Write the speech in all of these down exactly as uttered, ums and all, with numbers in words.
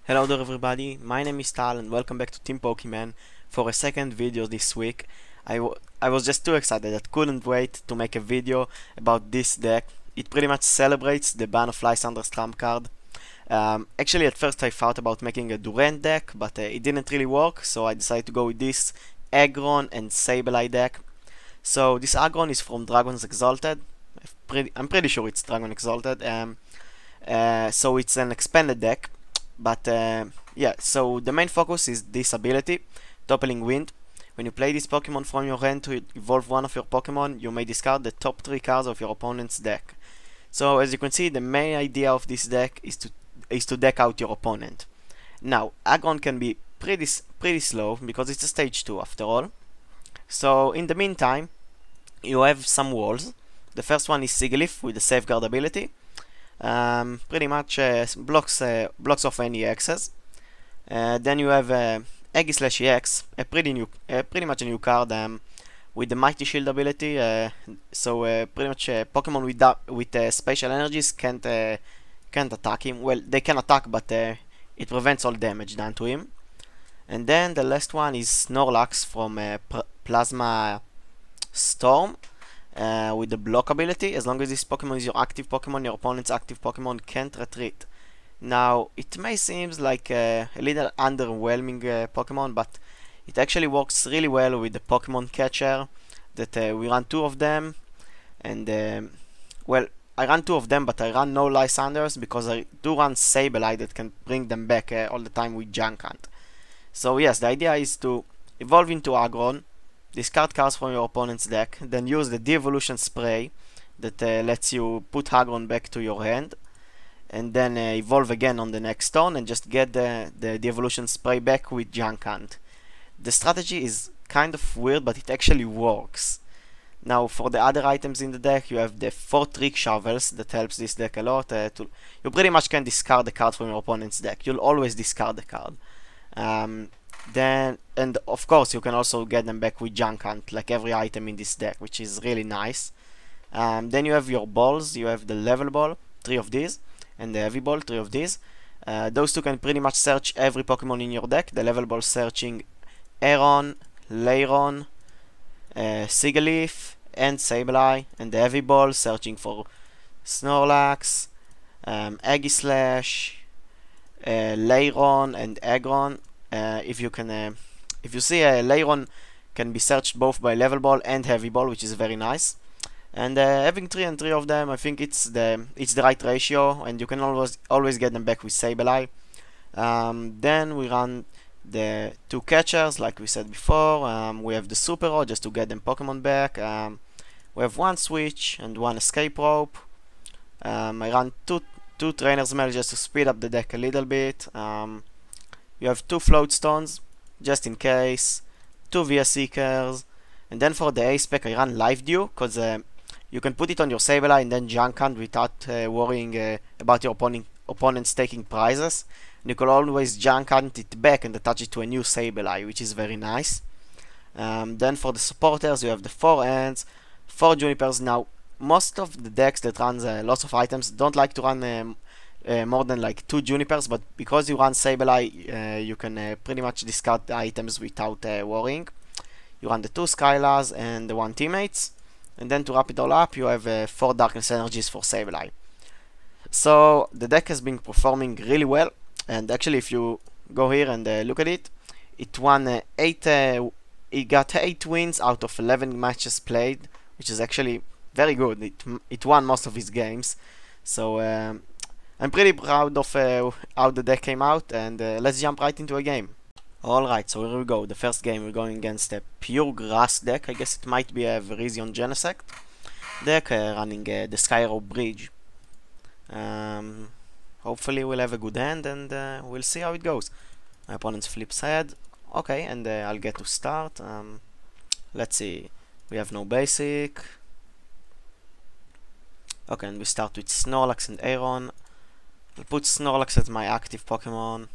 Hello there everybody, my name is Tal and welcome back to Team Pokemon for a second video this week. I, w I was just too excited that couldn't wait to make a video about this deck. It pretty much celebrates the ban of Lysander's trump card. Um, actually at first I thought about making a Durant deck, but uh, it didn't really work, so I decided to go with this Aggron and Sableye deck. So this Aggron is from Dragon's Exalted. Pretty, I'm pretty sure it's Dragon Exalted. Um, uh, so it's an expanded deck. But uh, yeah, so the main focus is this ability, Toppling Wind. When you play this Pokemon from your hand to evolve one of your Pokemon, you may discard the top three cards of your opponent's deck. So as you can see, the main idea of this deck is to is to deck out your opponent. Now, Aggron can be pretty pretty slow because it's a stage two after all. So in the meantime, you have some walls. The first one is Sigilyph with the Safeguard ability. Um, pretty much uh, blocks uh, blocks off any X's. Uh, then you have uh, Aegislash E X, a pretty new, uh, pretty much a new card um, with the Mighty Shield ability. Uh, so uh, pretty much uh, Pokemon with with uh, special energies can't uh, can't attack him. Well, they can attack, but uh, it prevents all damage done to him. And then the last one is Snorlax from uh, Plasma Storm. Uh, with the block ability. As long as this Pokemon is your active Pokemon, your opponent's active Pokemon can't retreat. Now, it may seem like uh, a little underwhelming uh, Pokemon, but it actually works really well with the Pokemon Catcher. That uh, we run two of them, and um, well, I run two of them, but I run no Lysanders because I do run Sableye that can bring them back uh, all the time with Junk Hunt. So yes, the idea is to evolve into Aggron, discard cards from your opponent's deck, then use the de-evolution spray that uh, lets you put Aggron back to your hand, and then uh, evolve again on the next turn and just get the, the de-evolution spray back with Junk Hunt. The strategy is kind of weird, but it actually works. Now for the other items in the deck, you have the four Trick Shovels that helps this deck a lot. Uh, to, you pretty much can discard the card from your opponent's deck. You'll always discard the card. Um, Then, and of course, you can also get them back with Junk Hunt, like every item in this deck, which is really nice. Um, then you have your balls. You have the level ball, three of these, and the heavy ball, three of these. Uh, those two can pretty much search every Pokemon in your deck. The level ball searching Aron, Lairon, uh, Sigilyph, and Sableye, and the heavy ball searching for Snorlax, um, Aegislash, uh, Lairon, and Aggron. Uh, if you can, uh, if you see a uh, Lairon can be searched both by level ball and heavy ball, which is very nice. And uh, having three and three of them, I think it's the it's the right ratio, and you can always always get them back with Sableye. Um, then we run the two catchers, like we said before. Um, we have the Super Rod just to get them Pokemon back. Um, we have one switch and one escape rope. Um, I run two two Trainer's Mail just to speed up the deck a little bit. Um, You have two Float Stones, just in case, two Via Seekers, and then for the Ace Pack I run Live Dew, because uh, you can put it on your Sableye and then Junk Hunt without uh, worrying uh, about your opponent, opponents taking prizes. And you can always Junk Hunt it back and attach it to a new Sableye, which is very nice. Um, then for the supporters you have the four Ants, four Junipers. Now, most of the decks that runs uh, lots of items don't like to run um, Uh, more than like two Junipers, but because you run Sableye, uh, you can uh, pretty much discard the items without uh, worrying. You run the two Skylas and the one Teammates, and then to wrap it all up, you have uh, four Darkness Energies for Sableye. So the deck has been performing really well, and actually, if you go here and uh, look at it, it won uh, eight. Uh, it got eight wins out of eleven matches played, which is actually very good. It it won most of its games, so. Um, I'm pretty proud of uh, how the deck came out, and uh, let's jump right into a game. Alright, so here we go. The first game we're going against a pure grass deck. I guess it might be a Virizion Genesect deck uh, running uh, the Skyro Bridge. Um, hopefully we'll have a good hand, and uh, we'll see how it goes. My opponent's flips head. Okay, and uh, I'll get to start. Um, let's see. We have no basic. Okay, and we start with Snorlax and Aron. I'll put Snorlax as my active Pokemon.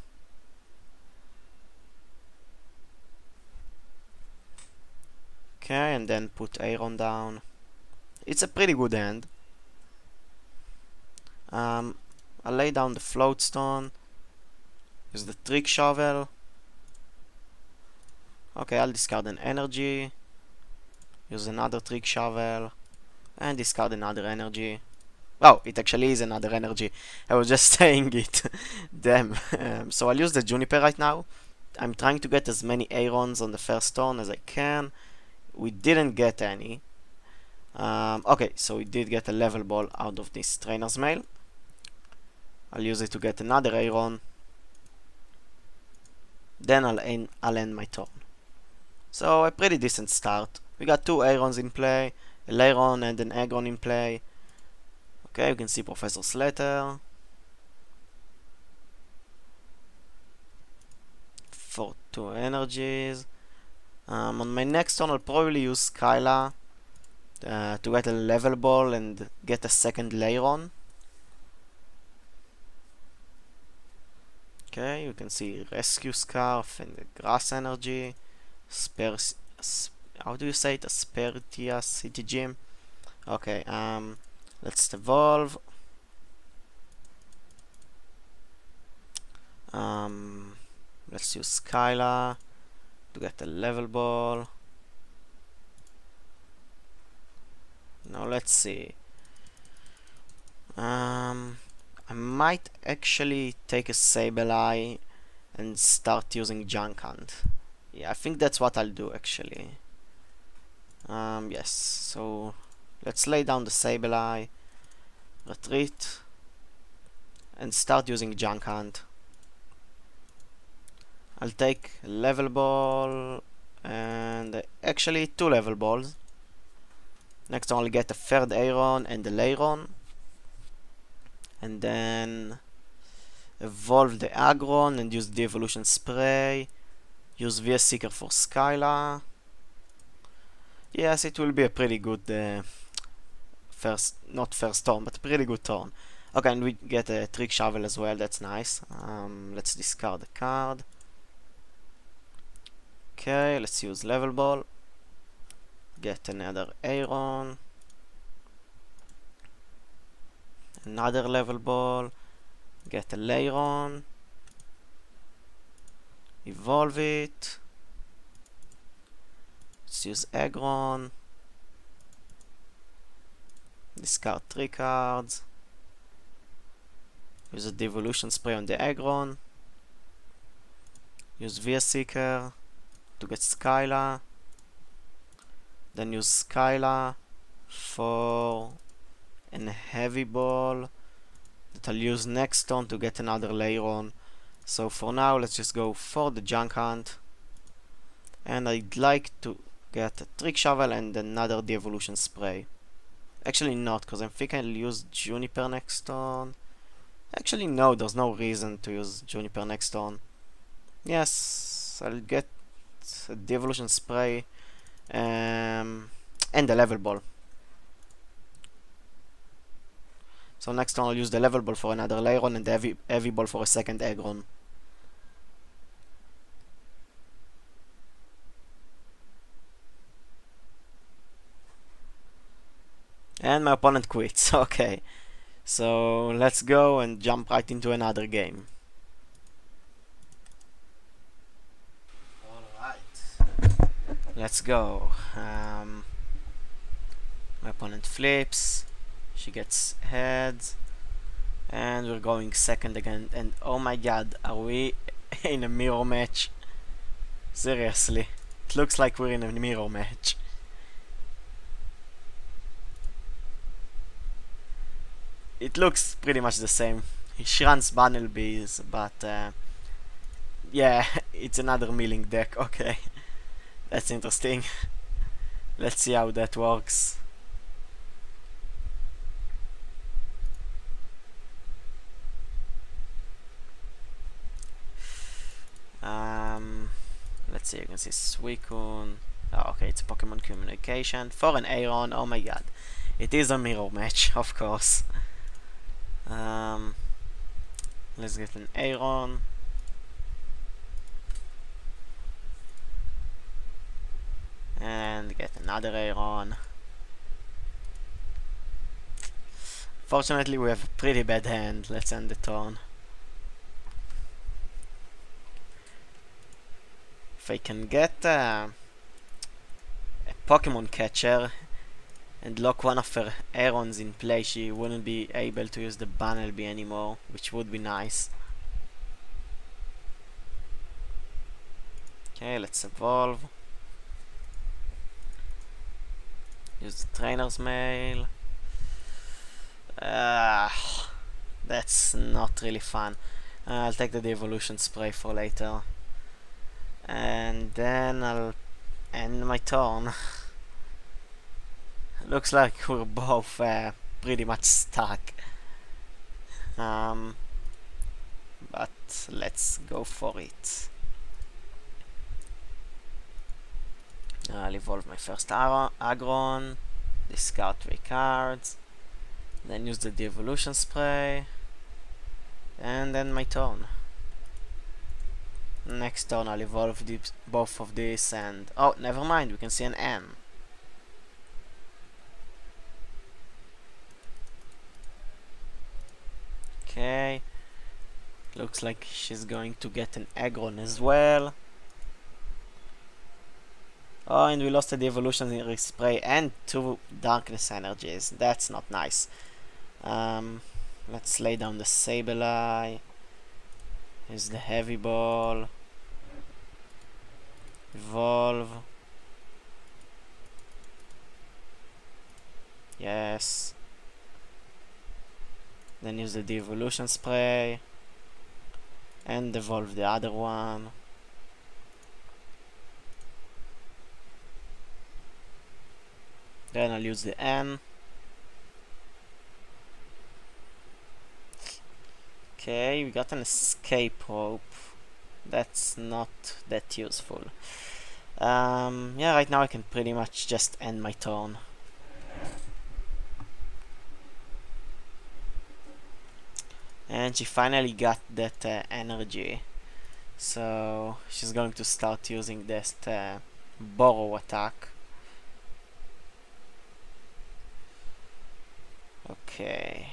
Okay, and then put Aron down. It's a pretty good hand. Um, I'll lay down the Float Stone. Use the trick shovel. Okay, I'll discard an energy. Use another trick shovel. And discard another energy. Oh, it actually is another energy. I was just saying it. Damn. Um, so I'll use the Juniper right now. I'm trying to get as many Aerons on the first turn as I can. We didn't get any. Um, okay, so we did get a level ball out of this Trainer's Mail. I'll use it to get another Aeron. Then I'll end, I'll end my turn. So a pretty decent start. We got two Aerons in play, a Lairon and an Aggron in play. Okay, you can see Professor Slater. For two energies. Um, on my next turn I'll probably use Skyla uh, to get a level ball and get a second Lairon. Okay, you can see Rescue Scarf and the Grass Energy. Spare, how do you say it? Aspertia City Gym. Okay, um, let's evolve. Um, let's use Skyla to get a level ball. Now let's see. Um, I might actually take a Sableye and start using Junk Hunt. Yeah, I think that's what I'll do actually. Um, yes, so let's lay down the Sableye, retreat, and start using Junk Hunt. I'll take a level ball and actually two level balls. Next I'll get a third Aeron and a Lairon. And then evolve the Aggron and use the Evolution Spray. Use V S Seeker for Skyla. Yes, it will be a pretty good uh, first, not first turn, but a pretty good turn. Okay, and we get a Trick Shovel as well, that's nice. Um, let's discard the card. Okay, let's use Level Ball. Get another Aeron. Another Level Ball. Get a Lairon. Evolve it. Let's use Aggron. Discard three cards. Use a Devolution Spray on the Aggron. Use V S Seeker to get Skyla. Then use Skyla for a Heavy Ball that I'll use next turn to get another Lairon. So for now, let's just go for the Junk Hunt. And I'd like to get a Trick Shovel and another De-Evolution Spray. Actually not, because I think I'll use Juniper next turn. Actually no, there's no reason to use Juniper next turn. Yes, I'll get a De-Evolution Spray um, and a Level Ball. So next turn I'll use the Level Ball for another Lairon and the Heavy, heavy Ball for a second Aggron. And my opponent quits. Okay, so let's go and jump right into another game. Alright, let's go. Um, my opponent flips, she gets heads, and we're going second again. And oh my god, are we in a mirror match? Seriously, it looks like we're in a mirror match. It looks pretty much the same. She runs Bunnelbees, but uh, yeah, it's another milling deck. Okay, that's interesting. Let's see how that works. Um, let's see, you can see Suicune. Oh, okay, it's Pokemon Communication for an Aeron. Oh my god, it is a mirror match, of course. Um, let's get an Aeron. And get another Aeron. Fortunately, we have a pretty bad hand. Let's end the turn. if I can get uh, a Pokemon catcher and lock one of her Aerons in play, she wouldn't be able to use the Bunnelby anymore, which would be nice. Okay, let's evolve. Use the Trainer's Mail. Ah, that's not really fun. Uh, I'll take the Evolution Spray for later. And then I'll end my turn. Looks like we're both uh, pretty much stuck. Um, but let's go for it. I'll evolve my first Aggron, discard three cards, then use the De-Evolution Spray, and then my turn. Next turn I'll evolve both of these and... oh, never mind, we can see an N. Okay, looks like she's going to get an Aggron as well. Oh, and we lost the Evolutionary Spray and two Darkness Energies. That's not nice. Um, let's lay down the Sableye. Here's the Heavy Ball. Evolve. Yes. Then use the De-Evolution Spray. And evolve the other one. Then I'll use the N. Okay, we got an Escape Rope. That's not that useful. Um, yeah, right now I can pretty much just end my turn. And she finally got that uh, energy. So she's going to start using this uh, Borrow attack. Okay.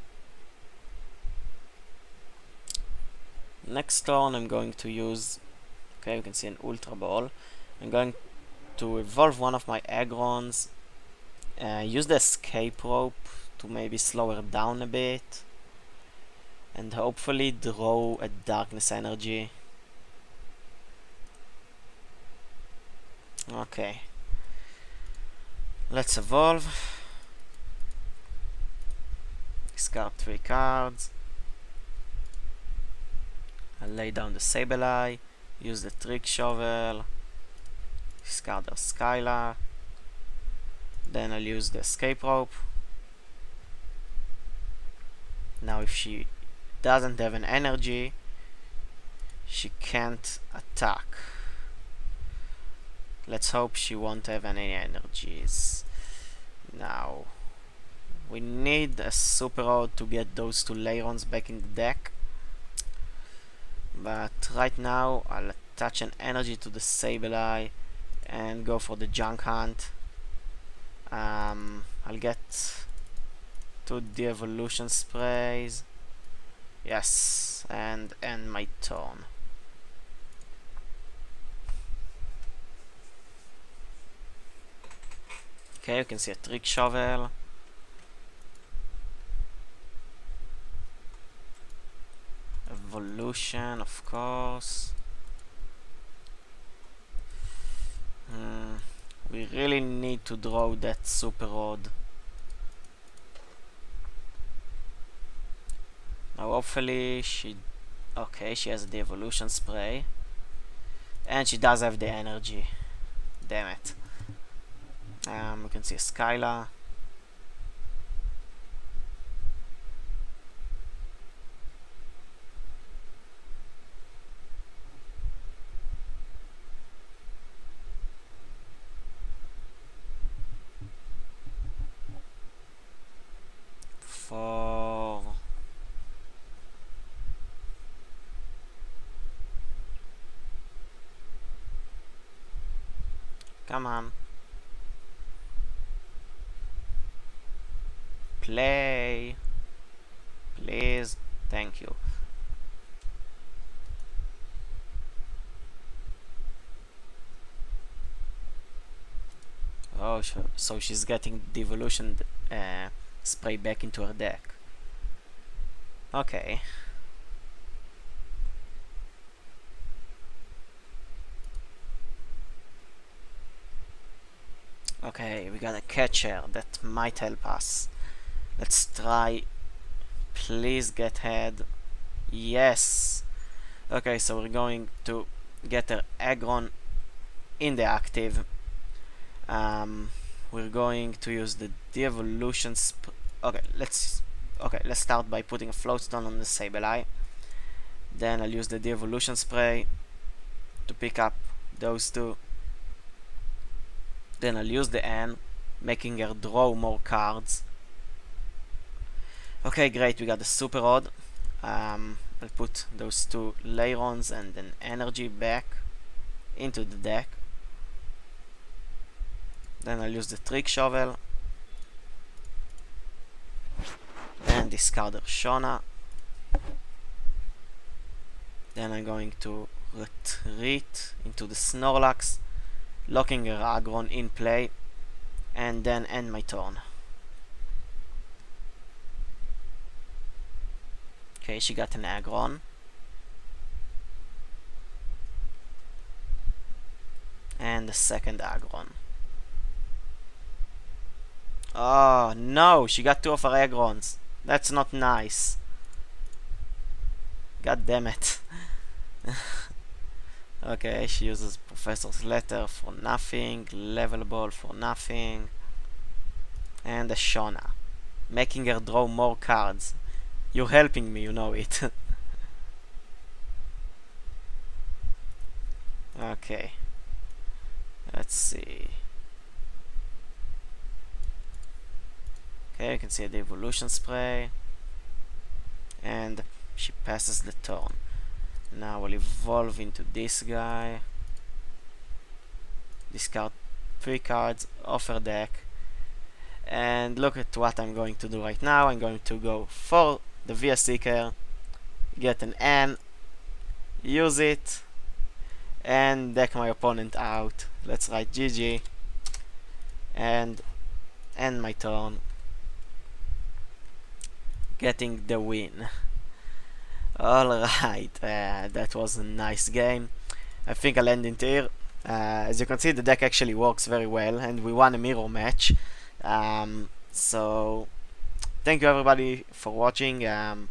Next turn I'm going to use... okay, you can see an Ultra Ball. I'm going to evolve one of my Aggrons. Uh, use the Escape Rope to maybe slow her down a bit. And hopefully draw a Darkness Energy. Okay. Let's evolve. Discard three cards. I'll lay down the Sableye, use the Trick Shovel, discard her Skyla, then I'll use the Escape Rope. Now if she doesn't have an energy, she can't attack. Let's hope she won't have any energies. Now we need a Super Rod to get those two Layrons back in the deck. But right now I'll attach an energy to the Sableye and go for the Junk Hunt. Um, I'll get two De-Evolution Sprays. Yes, and end my turn. Okay, you can see a Trick Shovel. Evolution, of course. Hmm, we really need to draw that Super Rod. Now hopefully she... okay, she has the Evolution Spray. And she does have the energy. Damn it. Um, we can see a Skyla. For... come on. Play. Please. Thank you. Oh, so, so she's getting the evolution uh, spray back into her deck. Okay. Okay, we got a catcher that might help us. Let's try. Please get head. Yes. Okay, so we're going to get her Aggron in the active. Um, we're going to use the de-evolution sp- okay, let's okay, let's start by putting a float stone on the Sableye. Then I'll use the de-evolution spray to pick up those two. Then I'll use the N, making her draw more cards. Okay, great, we got the Super Rod. Um, I'll put those two Layrons and an energy back into the deck. Then I'll use the Trick Shovel and discard her Shona. Then I'm going to retreat into the Snorlax, locking her Aggron in play, and then end my turn. Okay, she got an Aggron. And the second Aggron. Oh no, she got two of her Aggrons. That's not nice. God damn it. Okay, she uses Professor's Letter for nothing, Level Ball for nothing, and a Shona, making her draw more cards. You're helping me, you know it. Okay, let's see. Okay, you can see the evolution spray, and she passes the turn. Now we'll evolve into this guy, discard three cards off her deck, and look at what I'm going to do right now. I'm going to go for the Via Seeker, get an N, use it, and deck my opponent out. Let's write G G and end my turn, getting the win. Alright, uh, that was a nice game. I think I'll end it here. Uh, as you can see, the deck actually works very well, and we won a mirror match. Um, so, thank you everybody for watching. Um,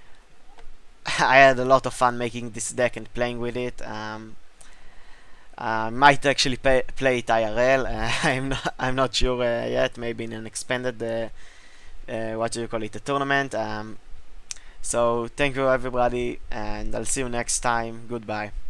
I had a lot of fun making this deck and playing with it. Um, I might actually pay, play it I R L. Uh, I'm not. I'm not sure uh, yet. Maybe in an expanded, uh, uh, what do you call it, a tournament. Um, So, thank you everybody, and I'll see you next time. Goodbye.